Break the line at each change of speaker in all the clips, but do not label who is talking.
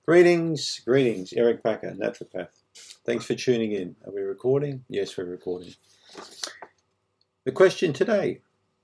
Greetings, Eric Bakker, Naturopath. Thanks for tuning in. Are we recording? Yes, we're recording. The question today,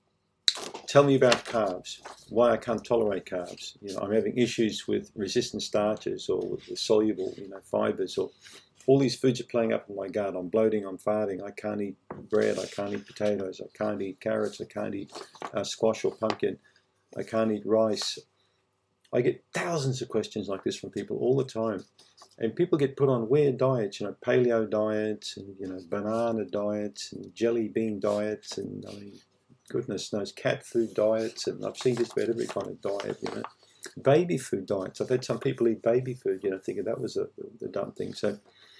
tell me about carbs, why I can't tolerate carbs. I'm having issues with resistant starches or with the soluble, fibers, or all these foods are playing up in my gut. I'm bloating, I'm farting, I can't eat bread, I can't eat potatoes, I can't eat carrots, I can't eat squash or pumpkin, I can't eat rice. I get thousands of questions like this from people all the time. And people get put on weird diets, paleo diets and, banana diets and jelly bean diets and, goodness knows, cat food diets. And I've seen just about every kind of diet, Baby food diets. I've had some people eat baby food, thinking that was the dumb thing. So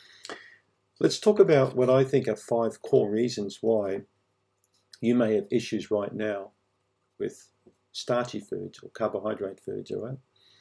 let's talk about what I think are 5 core reasons why you may have issues right now with starchy foods or carbohydrate foods, all right?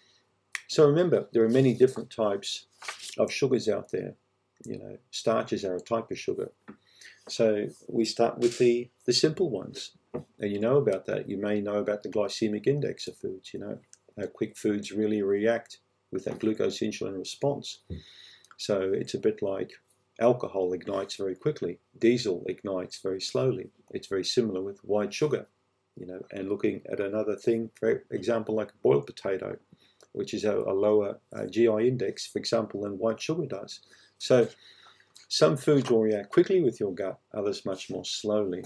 So remember, there are many different types of sugars out there. Starches are a type of sugar. So we start with the simple ones. And you know about that. You may know about the glycemic index of foods, how quick foods really react with that glucose insulin response. So it's a bit like alcohol ignites very quickly. Diesel ignites very slowly. It's very similar with white sugar. And looking at another thing, for example, like a boiled potato, which is a lower GI index, for example, than white sugar does. So some foods will react quickly with your gut, others much more slowly.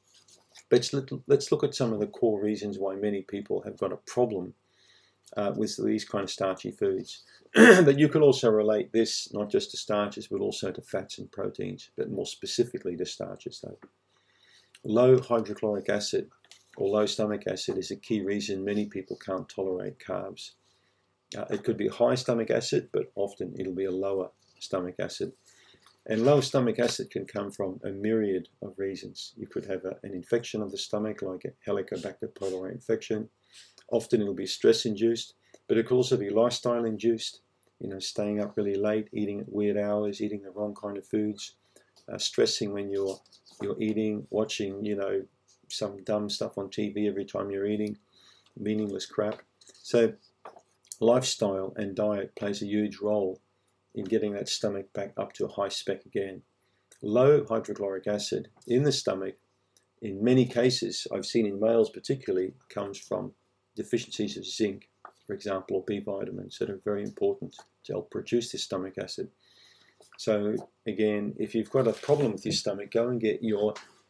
But let's look at some of the core reasons why many people have got a problem with these kind of starchy foods. But you could also relate this not just to starches, but also to fats and proteins, but more specifically to starches, though. Low hydrochloric acid or low stomach acid is a key reason many people can't tolerate carbs. It could be high stomach acid, but often it'll be a lower stomach acid. And low stomach acid can come from a myriad of reasons. You could have an infection of the stomach, like a Helicobacter pylori infection. Often it'll be stress-induced, but it could also be lifestyle-induced. Staying up really late, eating at weird hours, eating the wrong kind of foods, stressing when you're eating, watching, some dumb stuff on TV every time you're eating, meaningless crap. So lifestyle and diet plays a huge role in getting that stomach back up to a high spec again. Low hydrochloric acid in the stomach, in many cases, I've seen in males particularly, comes from deficiencies of zinc, for example, or B vitamins that are very important to help produce this stomach acid. So again, if you've got a problem with your stomach, go and get your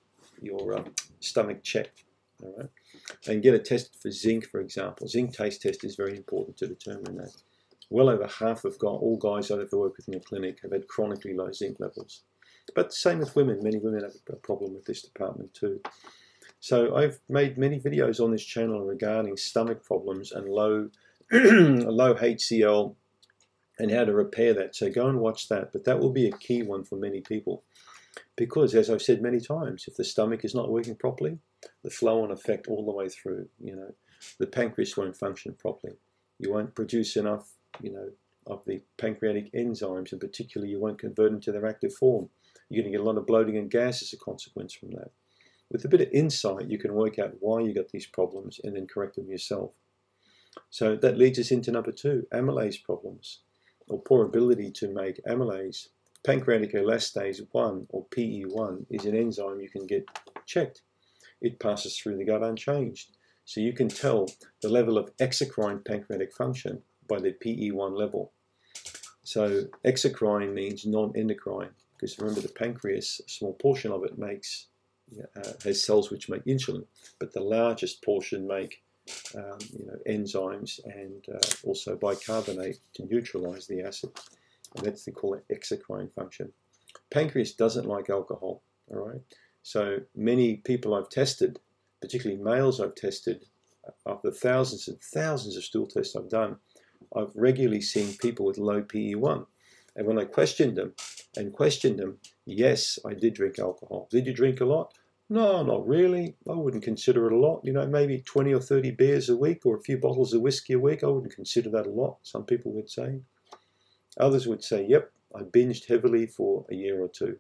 stomach checked, all right? And get it tested for zinc, for example. Zinc taste test is very important to determine that. Well over half of all guys I've ever worked with in a clinic have had chronically low zinc levels. But same with women. Many women have a problem with this department too. So I've made many videos on this channel regarding stomach problems and low HCl and how to repair that. So go and watch that. But that will be a key one for many people. Because, as I've said many times, if the stomach is not working properly, the flow-on effect all the way through, the pancreas won't function properly. You won't produce enough, of the pancreatic enzymes, and particularly you won't convert them to their active form. You're going to get a lot of bloating and gas as a consequence from that. With a bit of insight, you can work out why you got these problems and then correct them yourself. So that leads us into number 2, amylase problems, or poor ability to make amylase. Pancreatic elastase 1, or PE1, is an enzyme you can get checked. It passes through the gut unchanged. So you can tell the level of exocrine pancreatic function by the PE1 level. So exocrine means non-endocrine, because remember the pancreas, a small portion of it has cells which make insulin, but the largest portion make enzymes and also bicarbonate to neutralize the acid. And that's they call it exocrine function. Pancreas doesn't like alcohol, all right? So many people I've tested, particularly males I've tested, after thousands and thousands of stool tests I've done, I've regularly seen people with low PE1. And when I questioned them, yes, I did drink alcohol. Did you drink a lot? No, not really. I wouldn't consider it a lot. Maybe 20 or 30 beers a week or a few bottles of whiskey a week. I wouldn't consider that a lot, some people would say. Others would say, yep, I binged heavily for a year or two.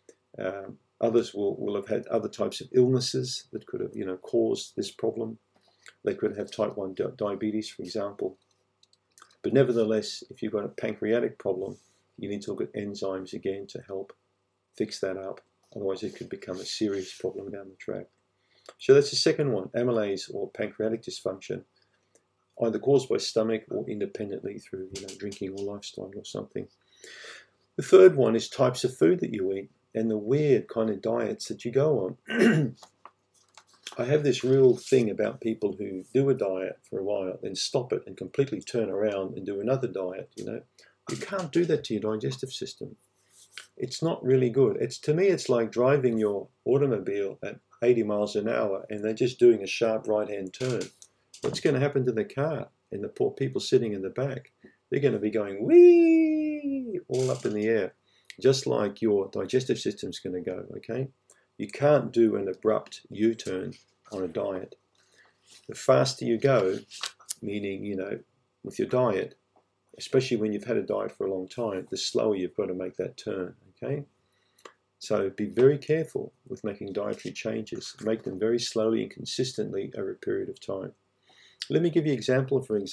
Others will have had other types of illnesses that could have, caused this problem. They could have type 1 diabetes, for example. But nevertheless, if you've got a pancreatic problem, you need to look at enzymes again to help fix that up. Otherwise, it could become a serious problem down the track. So that's the second one, amylase or pancreatic dysfunction, either caused by stomach or independently through drinking or lifestyle or something. The third one is types of food that you eat and the weird kind of diets that you go on. I have this real thing about people who do a diet for a while, then stop it and completely turn around and do another diet. You can't do that to your digestive system. It's not really good. To me, it's like driving your automobile at 80 miles an hour and they're just doing a sharp right-hand turn. What's going to happen to the car and the poor people sitting in the back? They're going to be going wee all up in the air, just like your digestive system's going to go, okay? You can't do an abrupt U-turn on a diet. The faster you go, meaning, with your diet, especially when you've had a diet for a long time, the slower you've got to make that turn, okay? So be very careful with making dietary changes. Make them very slowly and consistently over a period of time. Let me give you an example, isn't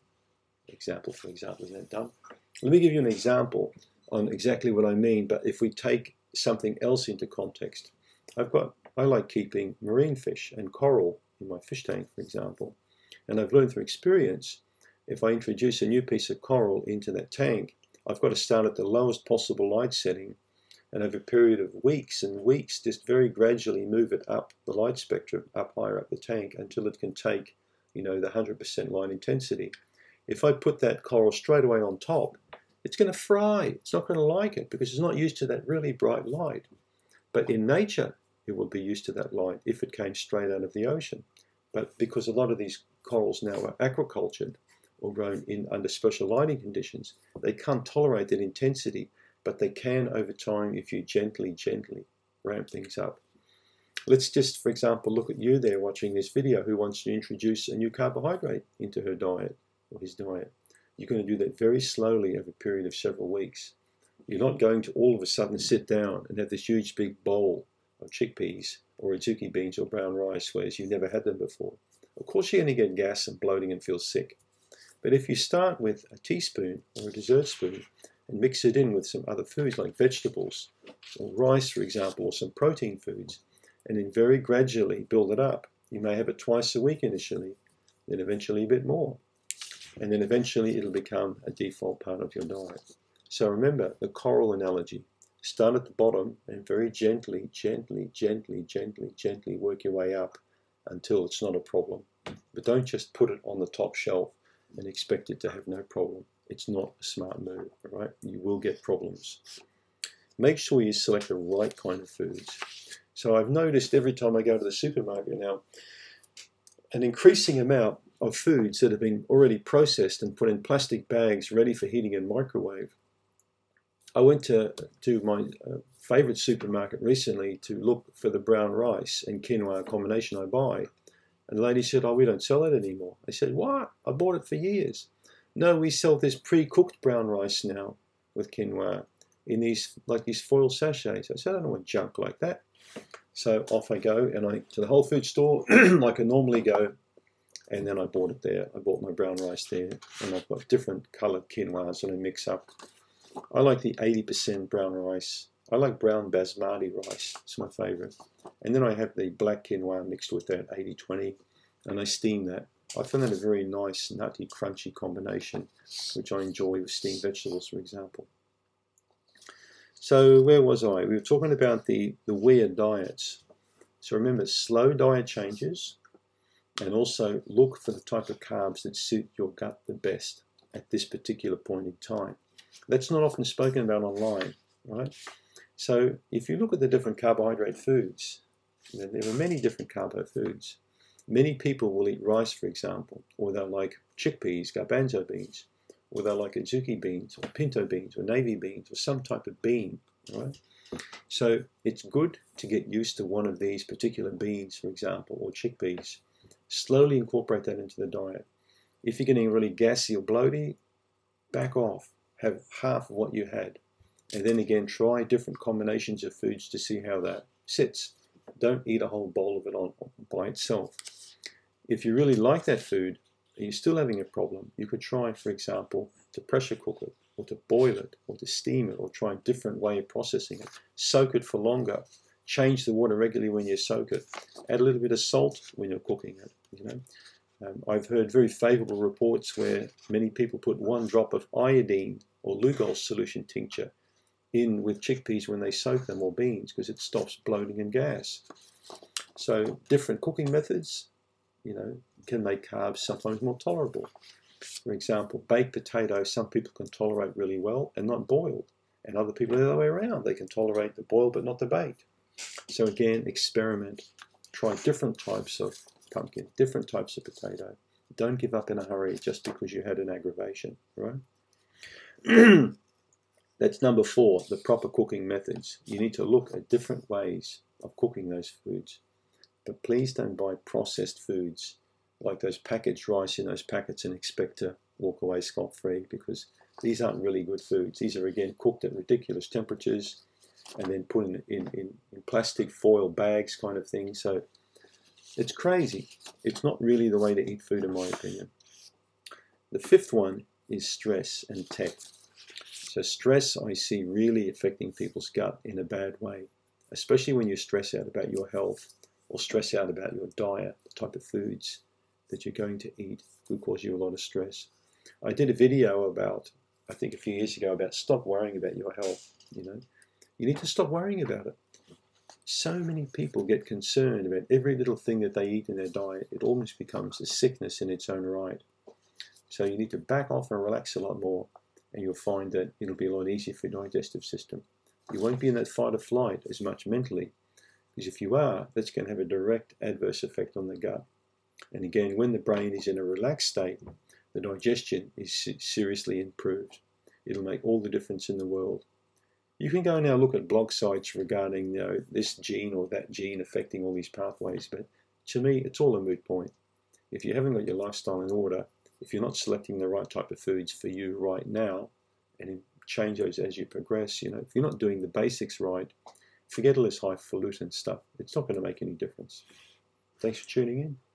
that dumb? Let me give you an example on exactly what I mean, but if we take something else into context. I like keeping marine fish and coral in my fish tank, for example, and I've learned through experience, if I introduce a new piece of coral into that tank, I've got to start at the lowest possible light setting and over a period of weeks and weeks, just very gradually move it up the light spectrum, up higher up the tank until it can take, the 100% light intensity. If I put that coral straight away on top, it's going to fry. It's not going to like it because it's not used to that really bright light. But in nature, it will be used to that light if it came straight out of the ocean. But because a lot of these corals now are aquacultured or grown under special lighting conditions, they can't tolerate that intensity, but they can over time if you gently ramp things up. Let's just, for example, look at you there watching this video who wants to introduce a new carbohydrate into her diet or his diet. You're going to do that very slowly over a period of several weeks. You're not going to all of a sudden sit down and have this huge big bowl of chickpeas or azuki beans or brown rice, whereas you've never had them before. Of course you're going to get gas and bloating and feel sick. But if you start with a teaspoon or a dessert spoon and mix it in with some other foods like vegetables or rice, for example, or some protein foods, and then very gradually build it up. You may have it twice a week initially, then eventually a bit more. And then eventually it'll become a default part of your diet. So remember the coral analogy. Start at the bottom and very gently work your way up until it's not a problem. But don't just put it on the top shelf and expect it to have no problem. It's not a smart move, all right? You will get problems. Make sure you select the right kind of foods. So I've noticed every time I go to the supermarket now, an increasing amount of foods that have been already processed and put in plastic bags ready for heating in microwave. I went to my favorite supermarket recently to look for the brown rice and quinoa combination I buy. And the lady said, "Oh, we don't sell it anymore." I said, "What? I bought it for years." "No, we sell this pre-cooked brown rice now with quinoa in these foil sachets." I said, "I don't want junk like that." So off I go and to the Whole Food store like I normally go. And then I bought it there. I bought my brown rice there. And I've got different coloured quinoas that I mix up. I like the 80% brown rice. I like brown basmati rice. It's my favourite. And then I have the black quinoa mixed with that 80-20. And I steam that. I find that a very nice, nutty, crunchy combination, which I enjoy with steamed vegetables, for example. So where was I? We were talking about the weird diets. So remember, slow diet changes. And also look for the type of carbs that suit your gut the best at this particular point in time. That's not often spoken about online, right? So if you look at the different carbohydrate foods, there are many different carbo foods. Many people will eat rice, for example, or they'll like chickpeas, garbanzo beans, or they'll like azuki beans, or pinto beans, or navy beans, or some type of bean, right? So it's good to get used to one of these particular beans, for example, or chickpeas. Slowly incorporate that into the diet. If you're getting really gassy or bloaty, back off. Have half of what you had. And then again, try different combinations of foods to see how that sits. Don't eat a whole bowl of it by itself. If you really like that food, and you're still having a problem, you could try, for example, to pressure cook it, or to boil it, or to steam it, or try a different way of processing it. Soak it for longer. Change the water regularly when you soak it. Add a little bit of salt when you're cooking it. You know, I've heard very favourable reports where many people put 1 drop of iodine or Lugol solution tincture in with chickpeas when they soak them, or beans, because it stops bloating and gas. So different cooking methods, you know, can make carbs sometimes more tolerable. For example, baked potatoes, some people can tolerate really well and not boiled. And other people the other way around. They can tolerate the boiled but not the baked. So again, experiment. Try different types of pumpkin, different types of potato. Don't give up in a hurry just because you had an aggravation, right? That's number 4, the proper cooking methods. You need to look at different ways of cooking those foods. But please don't buy processed foods like those packaged rice in those packets and expect to walk away scot-free, because these aren't really good foods. These are, again, cooked at ridiculous temperatures and then put in plastic foil bags kind of thing. So it's crazy. It's not really the way to eat food, in my opinion. The 5th one is stress and tech. So stress I see really affecting people's gut in a bad way, especially when you stress out about your health or stress out about your diet, the type of foods that you're going to eat will cause you a lot of stress. I did a video about, I think a few years ago, about stop worrying about your health. You know, you need to stop worrying about it. So many people get concerned about every little thing that they eat in their diet. It almost becomes a sickness in its own right. So you need to back off and relax a lot more, and you'll find that it'll be a lot easier for your digestive system. You won't be in that fight or flight as much mentally, because if you are, that's going to have a direct adverse effect on the gut. And again, when the brain is in a relaxed state, the digestion is seriously improved. It'll make all the difference in the world. You can go now look at blog sites regarding, you know, this gene or that gene affecting all these pathways, but to me, it's all a moot point. If you haven't got your lifestyle in order, if you're not selecting the right type of foods for you right now, and change those as you progress, you know, if you're not doing the basics right, forget all this highfalutin stuff. It's not going to make any difference. Thanks for tuning in.